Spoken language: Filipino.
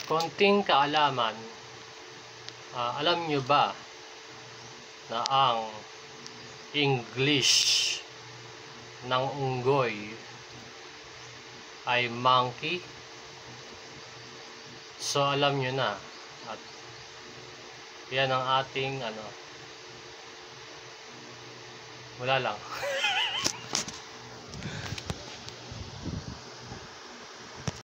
Konting kaalaman, alam nyo ba na ang English ng unggoy ay monkey? So alam nyo na, at yan ang ating wala lang